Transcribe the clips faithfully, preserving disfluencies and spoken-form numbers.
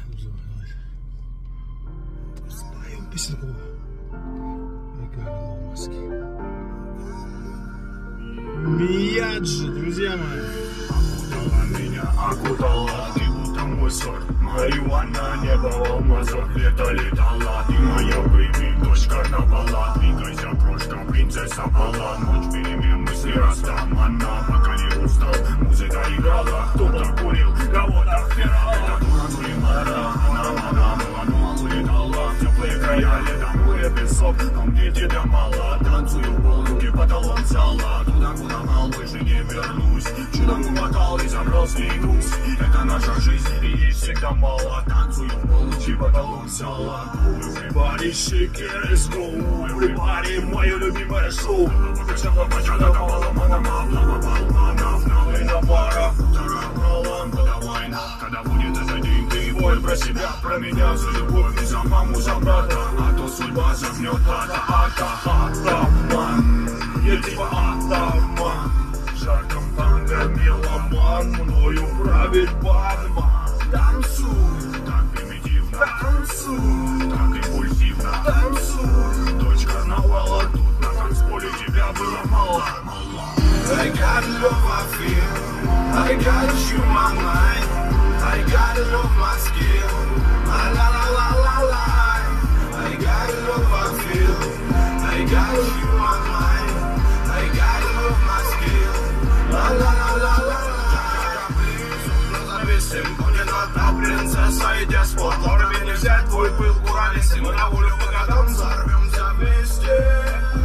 Споем песенку. Мияджи, друзья мои. Окутала меня, окутала, ты будто мой сорт. Марихуана, небо в алмазах, лето летала. Ты моя бэйби, дочь карнавала. Двигайся прочь, там принцесса была. Ночь перемен, мысли растамана. Пока не устал, музыка играла. Кто-то курил, кого-то херал. Это дуранули мара, она мана. Мелану улетала в теплые края. Лето, море, песок, там где тебя мало. Танцую в воздухе, потолок зала. Туда, куда мал, больше не вернусь. Чудом умотал и забрал свой груз. Это наша жизнь, и ей всегда мало. Танцую в полночи, потолок зала. Everybody shake it, let's go. Everybody, мое любимое шоу. Покачала, почала, ковала, мана, мана, мана, мана, и на пара. Когда будет этот день, ты боль про себя, про меня, за любовь и за маму, за брата. А то судьба загнет ата, ата, атаман. Я типа атаман. В жарком танго меломан, мною правит бармен. Танцуй, так примитивно, танцуй, так импульсивно, танцуй. Дочь карнавала, тут на танцполе тебя было мало. I got love I feel, I got you my mind, I got love my skill, la la la la la la. I got love I feel, I got you my mind, I got love my skill, la la la la la la. Зависим, будет одна принцесса и деспот. Лорби не взять твой пыл, куралиси, мы на волю по годам взорвемся вместе.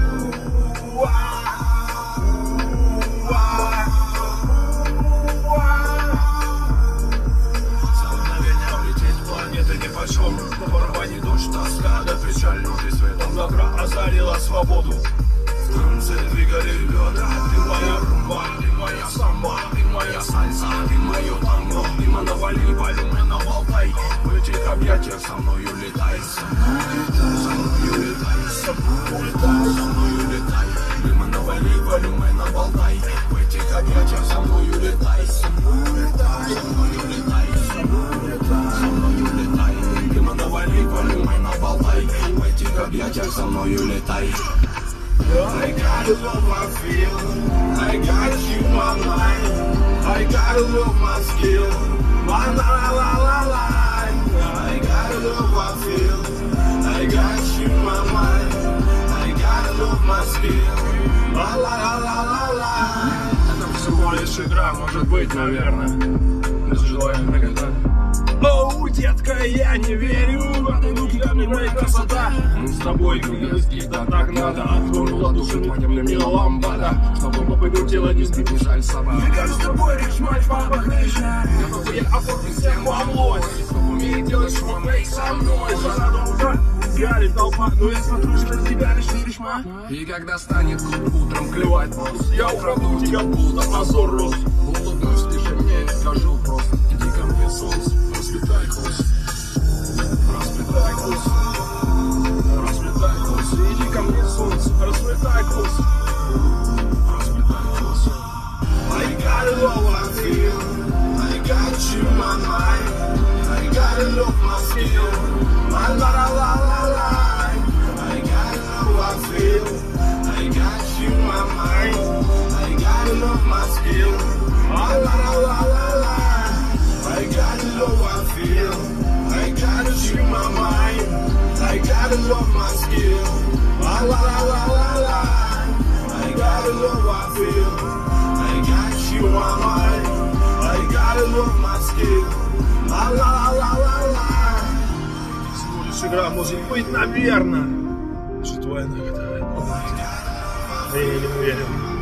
На барабане дождь, тоска да печаль, но ты светом добра озарила свободу. Танцы двигали бедра, ты моя румба, ты моя самба, ты моя сальса, ты мое танго. Мимо навали, полюмы на болтай, в этих объятиях со мною летай, со мною летай, со мною летай, со мною летай. Мимо навали, полюмы на болтай, в этих объятиях со мною летай, со мною летай, со мною летай, со мною летай, со мною летай. Навали, полюмай, наболтай, в этих объятиях со мною летай. I got love I feel, I got you my mind, I got love my skill, la la la la la. I got love I feel, I got you my mind, I got love my skill, la la la la la la. Это всего лишь игра, может быть, наверное, без желания нагадать. Оу, детка, я не верю в этой руки ко мне моя красота. Мы с тобой близки, да так надо. Отвернула душу твоим мила ламбада. Чтобы попаду тело не сбить, не жаль собак. Я с тобой речь, мать, папа, крыша. Готов я оформить всем вам лось. Кто умеет делать шумейк со мной. Жара уже горит толпа, но я смотрю, что с тебя лишь не речма. И когда станет утром клевать нос, я украду тебя, будто позор рос. Улыбнусь лишь мне и скажу просто: иди ко мне, солнце. Расплетай косы, расплетай косы, расплетай косы, иди ко мне, солнце, расплетай косы, расплетай косы. I got love I feel, I got you my mind, I got love my skill, la la la la la la. I got love I feel, I got you my mind, I got love my skill, la la la la la la. I got love I feel, I got you my mind, I got love my skill, la la la la la la. I got love I feel, I got you my mind, I got love my skill, la la la la la la. Всего лишь игра, может быть, наверное, что твоя нагода. Верим, верим.